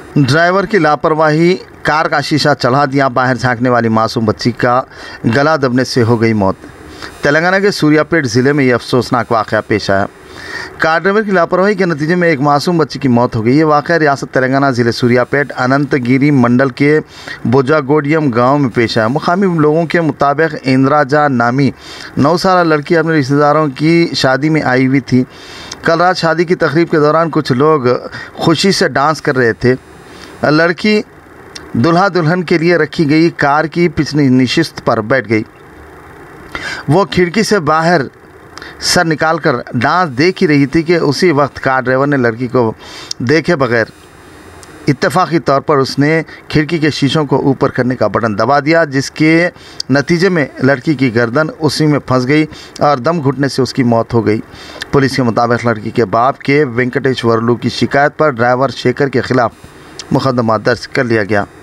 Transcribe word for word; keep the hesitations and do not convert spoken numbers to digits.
Driver की लापरवाही, car का शीशा चढ़ा दिया, बाहर झांकने वाली मासूम बच्ची का गला दबने से हो गई मौत। तेलंगाना के सूर्यापेट ज़िले में ये अफसोसनाक वाक़या पेश आया। कार ड्राइवर की लापरवाही के नतीजे में एक मासूम बच्ची की मौत हो गई। ये वाक़या रियासत तेलंगाना ज़िले सूर्यापेट अनंतगिरी मंडल के बोजागोडियम गांव में पेश आया। मुकामी लोगों के मुताबिक इंद्राजा नामी नौ साल लड़की अपने रिश्तेदारों की शादी में आई हुई थी। कल रात शादी की तकरीब के दौरान कुछ लोग खुशी से डांस कर रहे थे। लड़की दुल्हा दुल्हन के लिए रखी गई कार की पिछली नशिस्त पर बैठ गई। वो खिड़की से बाहर सर निकालकर डांस देख ही रही थी कि उसी वक्त कार ड्राइवर ने लड़की को देखे बगैर इत्तेफाकी तौर पर उसने खिड़की के शीशों को ऊपर करने का बटन दबा दिया, जिसके नतीजे में लड़की की गर्दन उसी में फंस गई और दम घुटने से उसकी मौत हो गई। पुलिस के मुताबिक लड़की के बाप के वेंकटेश्वरलू की शिकायत पर ड्राइवर शेखर के खिलाफ मुकदमा दर्ज कर लिया गया।